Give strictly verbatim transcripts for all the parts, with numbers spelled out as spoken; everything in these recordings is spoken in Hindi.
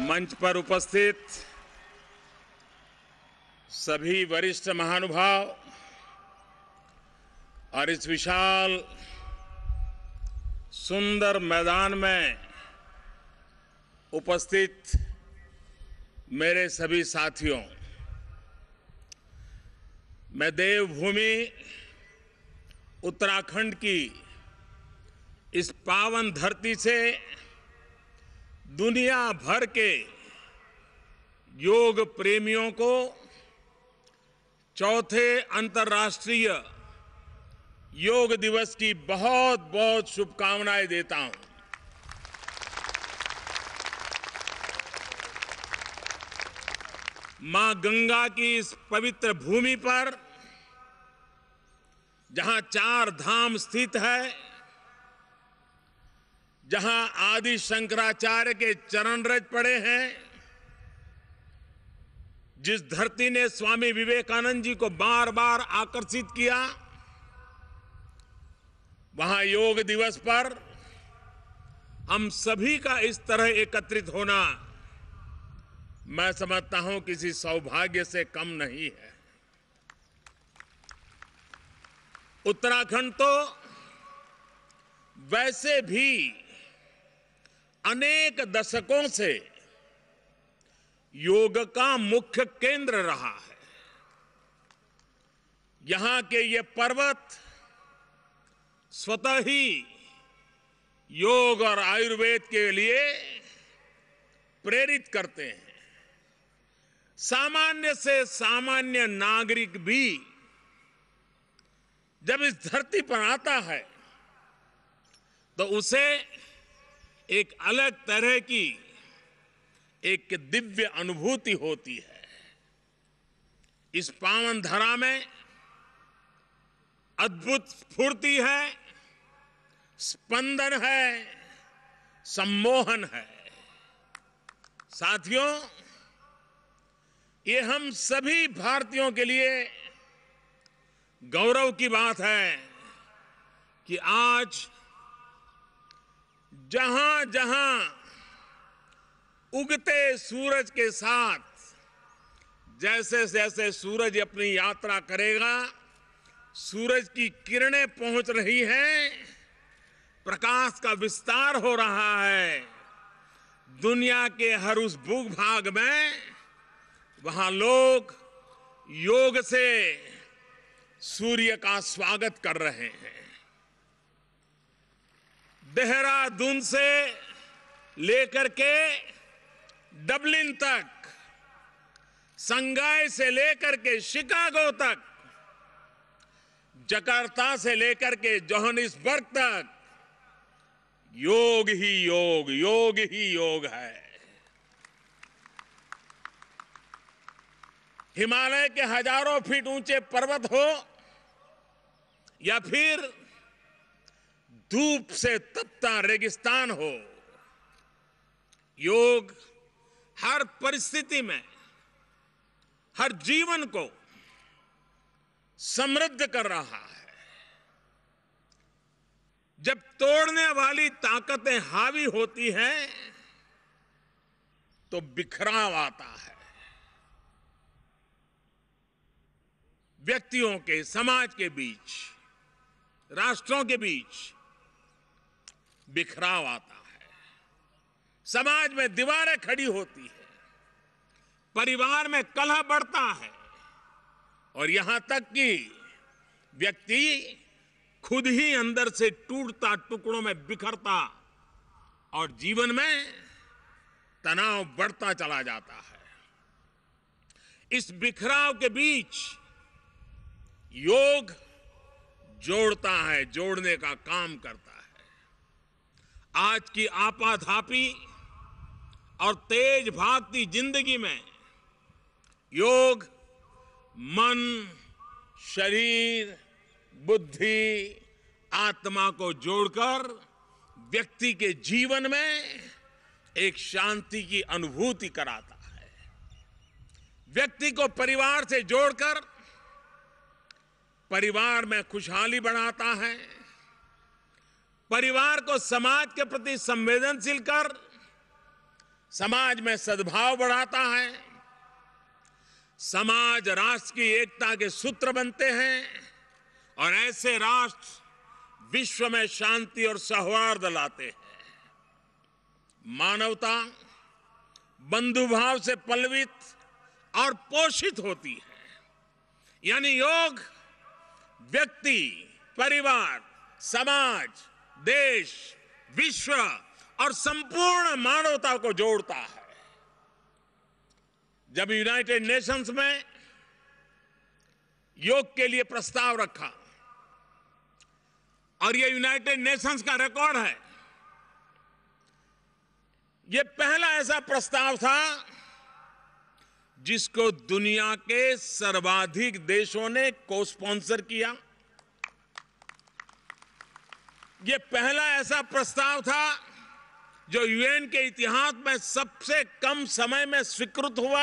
मंच पर उपस्थित सभी वरिष्ठ महानुभाव और इस विशाल सुंदर मैदान में उपस्थित मेरे सभी साथियों, मैं देवभूमि उत्तराखंड की इस पावन धरती से दुनिया भर के योग प्रेमियों को चौथे अंतर्राष्ट्रीय योग दिवस की बहुत बहुत शुभकामनाएं देता हूं। मां गंगा की इस पवित्र भूमि पर जहां चार धाम स्थित है, जहां आदि शंकराचार्य के चरण रज पड़े हैं, जिस धरती ने स्वामी विवेकानंद जी को बार बार आकर्षित किया, वहां योग दिवस पर हम सभी का इस तरह एकत्रित होना मैं समझता हूं किसी सौभाग्य से कम नहीं है। उत्तराखंड तो वैसे भी अनेक दशकों से योग का मुख्य केंद्र रहा है। यहां के ये पर्वत स्वतः ही योग और आयुर्वेद के लिए प्रेरित करते हैं। सामान्य से सामान्य नागरिक भी जब इस धरती पर आता है तो उसे एक अलग तरह की एक दिव्य अनुभूति होती है। इस पावन धरा में अद्भुत स्फूर्ति है, स्पंदन है, सम्मोहन है। साथियों, ये हम सभी भारतीयों के लिए गौरव की बात है कि आज जहां जहां उगते सूरज के साथ जैसे जैसे सूरज अपनी यात्रा करेगा, सूरज की किरणें पहुंच रही हैं, प्रकाश का विस्तार हो रहा है। दुनिया के हर उस भूभाग में वहां लोग योग से सूर्य का स्वागत कर रहे हैं। देहरादून से लेकर के डबलिन तक, संगाई से लेकर के शिकागो तक, जकार्ता से लेकर के जोहानिसबर्ग तक योग ही योग, योग ही योग है। हिमालय के हजारों फीट ऊंचे पर्वत हो या फिर धूप से तपता रेगिस्तान हो, योग हर परिस्थिति में हर जीवन को समृद्ध कर रहा है। जब तोड़ने वाली ताकतें हावी होती हैं तो बिखराव आता है। व्यक्तियों के, समाज के बीच, राष्ट्रों के बीच बिखराव आता है। समाज में दीवारें खड़ी होती है, परिवार में कलह बढ़ता है और यहां तक कि व्यक्ति खुद ही अंदर से टूटता, टुकड़ों में बिखरता और जीवन में तनाव बढ़ता चला जाता है। इस बिखराव के बीच योग जोड़ता है, जोड़ने का काम करता है। आज की आपाधापी और तेज भागती जिंदगी में योग मन, शरीर, बुद्धि, आत्मा को जोड़कर व्यक्ति के जीवन में एक शांति की अनुभूति कराता है। व्यक्ति को परिवार से जोड़कर परिवार में खुशहाली बढ़ाता है। परिवार को समाज के प्रति संवेदनशील कर समाज में सद्भाव बढ़ाता है, समाज राष्ट्र की एकता के सूत्र बनते हैं और ऐसे राष्ट्र विश्व में शांति और सौहार्द लाते हैं। मानवता बंधुभाव से पल्लवित और पोषित होती है। यानी योग व्यक्ति, परिवार, समाज, देश, विश्व और संपूर्ण मानवता को जोड़ता है। जब यूनाइटेड नेशंस में योग के लिए प्रस्ताव रखा, और यह यूनाइटेड नेशंस का रिकॉर्ड है, यह पहला ऐसा प्रस्ताव था जिसको दुनिया के सर्वाधिक देशों ने को स्पॉन्सर किया। यह पहला ऐसा प्रस्ताव था जो यूएन के इतिहास में सबसे कम समय में स्वीकृत हुआ,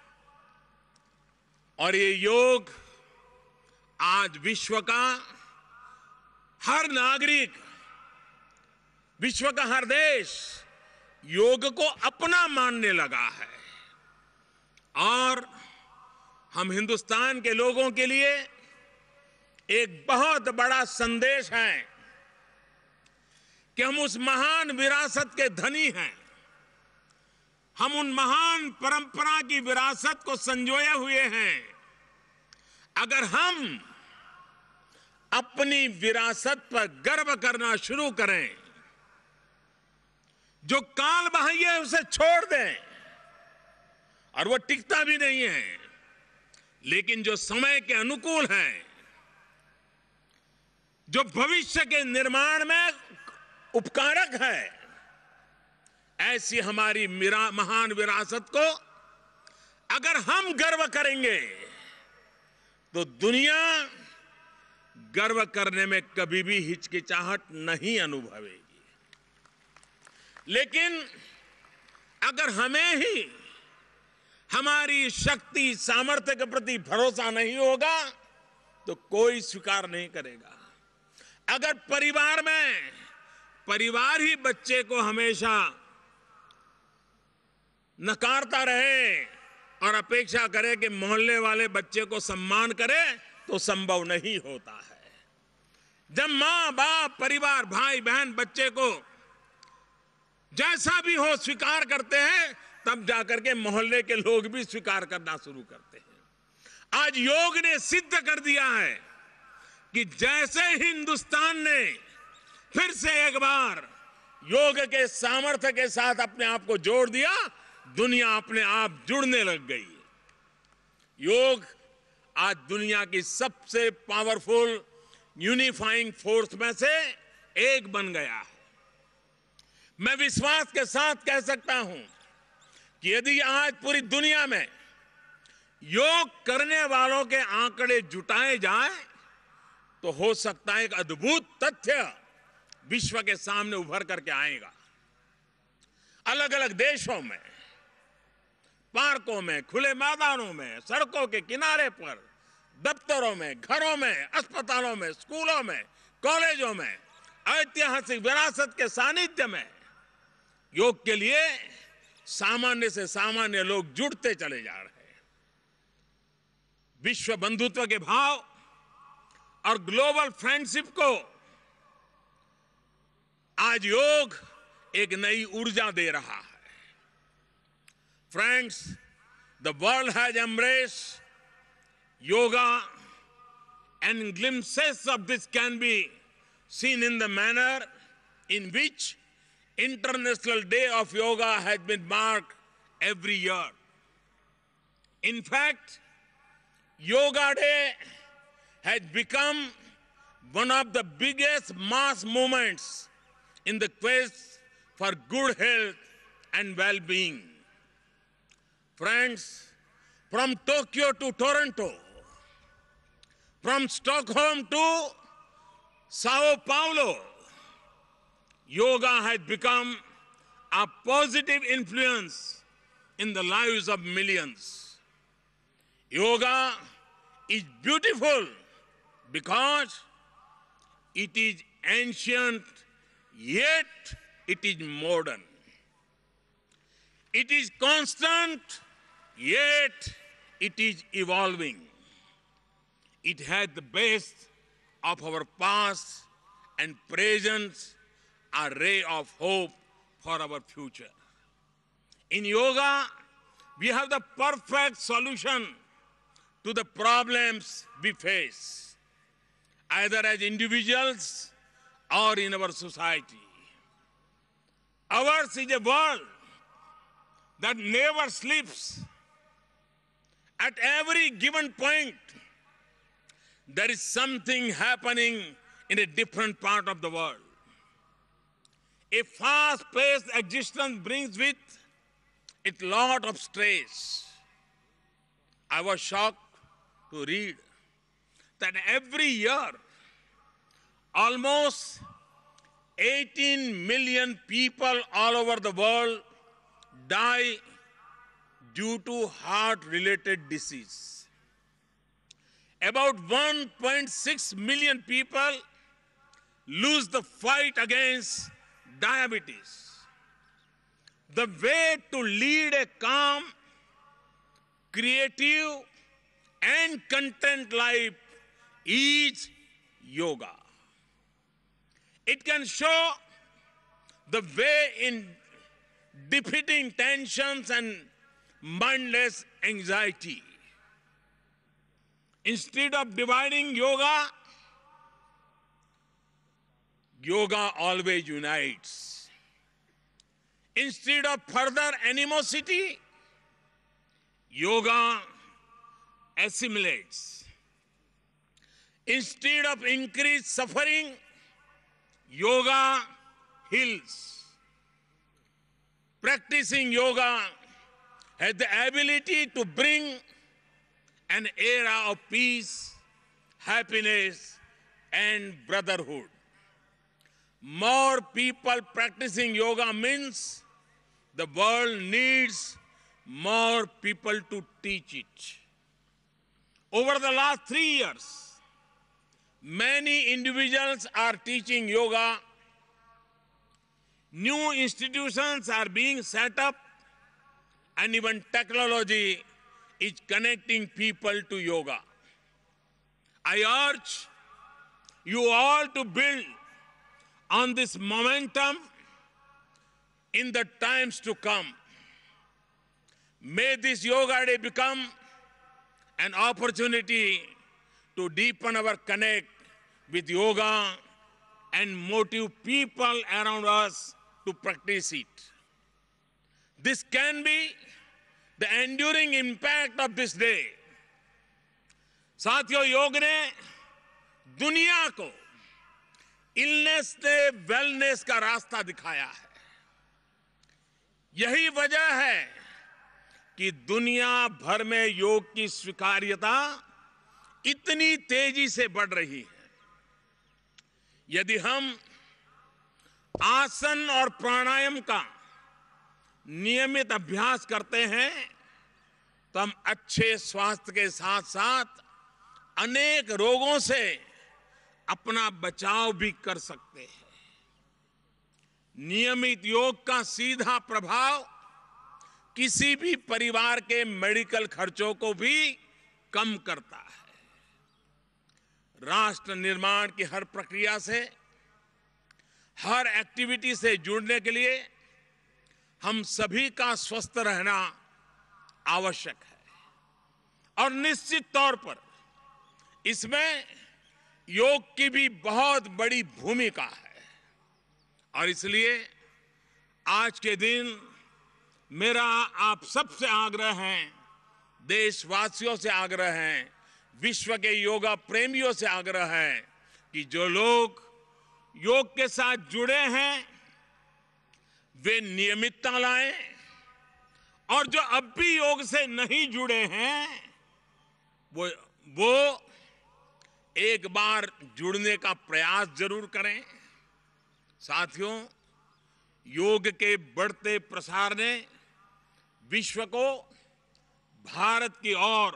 और ये योग आज विश्व का हर नागरिक, विश्व का हर देश योग को अपना मानने लगा है। और हम हिंदुस्तान के लोगों के लिए एक बहुत बड़ा संदेश है कि हम उस महान विरासत के धनी हैं। हम उन महान परंपरा की विरासत को संजोए हुए हैं। अगर हम अपनी विरासत पर गर्व करना शुरू करें, जो काल बाह्य है उसे छोड़ दें, और वो टिकता भी नहीं है, लेकिन जो समय के अनुकूल है, जो भविष्य के निर्माण में उपकारक है, ऐसी हमारी महान विरासत को अगर हम गर्व करेंगे तो दुनिया गर्व करने में कभी भी हिचकिचाहट नहीं अनुभवेगी। लेकिन अगर हमें ही हमारी शक्ति, सामर्थ्य के प्रति भरोसा नहीं होगा तो कोई स्वीकार नहीं करेगा। अगर परिवार में परिवार ही बच्चे को हमेशा नकारता रहे और अपेक्षा करे कि मोहल्ले वाले बच्चे को सम्मान करे, तो संभव नहीं होता है। जब मां बाप, परिवार, भाई बहन बच्चे को जैसा भी हो स्वीकार करते हैं, तब जाकर के मोहल्ले के लोग भी स्वीकार करना शुरू करते हैं। आज योग ने सिद्ध कर दिया है कि जैसे हिंदुस्तान ने फिर से एक बार योग के सामर्थ्य के साथ अपने आप को जोड़ दिया, दुनिया अपने आप जुड़ने लग गई। योग आज दुनिया की सबसे पावरफुल यूनिफाइंग फोर्स में से एक बन गया है। मैं विश्वास के साथ कह सकता हूं कि यदि आज पूरी दुनिया में योग करने वालों के आंकड़े जुटाए जाए तो हो सकता है एक अद्भुत तथ्य विश्व के सामने उभर करके आएगा। अलग अलग देशों में, पार्कों में, खुले मैदानों में, सड़कों के किनारे पर, दफ्तरों में, घरों में, अस्पतालों में, स्कूलों में, कॉलेजों में ऐतिहासिक विरासत के सानिध्य में योग के लिए सामान्य से सामान्य लोग जुड़ते चले जा रहे हैं। विश्व बंधुत्व के भाव और ग्लोबल फ्रेंडशिप को आज योग एक नई ऊर्जा दे रहा है। Friends, the world has embraced yoga, and glimpses of this can be seen in the manner in which International Day of Yoga has been marked every year. In fact, Yoga Day has become one of the biggest mass movements in the quest for good health and well-being. Friends, from Tokyo to Toronto, from Stockholm to Sao Paulo, yoga has become a positive influence in the lives of millions. Yoga is beautiful because it is ancient, yet it is modern. It is constant, yet it is evolving. It has the best of our past and present, a ray of hope for our future. In yoga, we have the perfect solution to the problems we face, either as individuals or in our society. Ours is a world that never sleeps. At every given point, there is something happening in a different part of the world. A fast-paced existence brings with it a lot of stress. I was shocked to read that every year, almost eighteen million people all over the world die due to heart-related disease. About one point six million people lose the fight against diabetes. The way to lead a calm, creative, and content life is yoga. It can show the way in defeating tensions and mindless anxiety. Instead of dividing yoga, yoga always unites. Instead of further animosity, yoga assimilates. Instead of increased suffering, yoga heals. Practicing yoga has the ability to bring an era of peace, happiness, and brotherhood. More people practicing yoga means the world needs more people to teach it. Over the last three years, many individuals are teaching yoga. New institutions are being set up, and even technology is connecting people to yoga. I urge you all to build on this momentum in the times to come. May this Yoga Day become an opportunity to deepen our connect with yoga and motivate people around us to practice it. This can be the enduring impact of this day. साथियों, योग ने दुनिया को इलनेस से वेलनेस का रास्ता दिखाया है. यही वजह है कि दुनिया भर में योग की स्वीकार्यता इतनी तेजी से बढ़ रही है. यदि हम आसन और प्राणायाम का नियमित अभ्यास करते हैं तो हम अच्छे स्वास्थ्य के साथ साथ अनेक रोगों से अपना बचाव भी कर सकते हैं. नियमित योग का सीधा प्रभाव किसी भी परिवार के मेडिकल खर्चों को भी कम करता है. राष्ट्र निर्माण की हर प्रक्रिया से, हर एक्टिविटी से जुड़ने के लिए हम सभी का स्वस्थ रहना आवश्यक है. और निश्चित तौर पर इसमें योग की भी बहुत बड़ी भूमिका है. और इसलिए आज के दिन मेरा आप सबसे आग्रह है, देशवासियों से आग्रह है, विश्व के योगा प्रेमियों से आग्रह है कि जो लोग योग के साथ जुड़े हैं वे नियमितता लाएं, और जो अब भी योग से नहीं जुड़े हैं वो वो एक बार जुड़ने का प्रयास जरूर करें. साथियों, योग के बढ़ते प्रसार ने विश्व को भारत की ओर,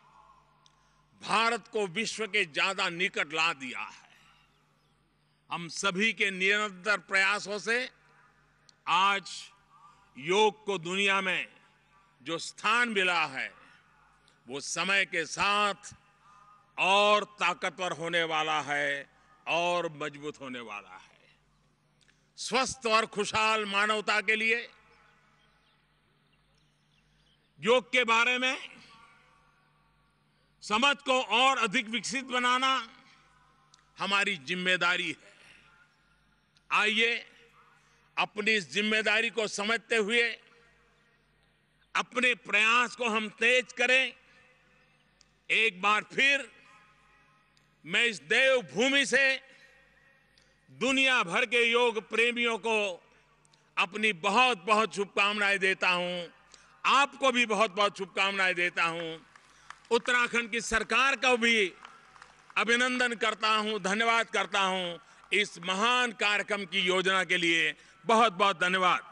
भारत को विश्व के ज्यादा निकट ला दिया है. हम सभी के निरंतर प्रयासों से आज योग को दुनिया में जो स्थान मिला है वो समय के साथ और ताकतवर होने वाला है और मजबूत होने वाला है। स्वस्थ और खुशहाल मानवता के लिए योग के बारे में समझ को और अधिक विकसित बनाना हमारी जिम्मेदारी है। आइए अपनी इस जिम्मेदारी को समझते हुए अपने प्रयास को हम तेज करें। एक बार फिर मैं इस देवभूमि से दुनिया भर के योग प्रेमियों को अपनी बहुत बहुत शुभकामनाएं देता हूं। आपको भी बहुत बहुत शुभकामनाएं देता हूं। उत्तराखंड की सरकार का भी अभिनंदन करता हूं, धन्यवाद करता हूं। इस महान कार्यक्रम की योजना के लिए बहुत बहुत धन्यवाद।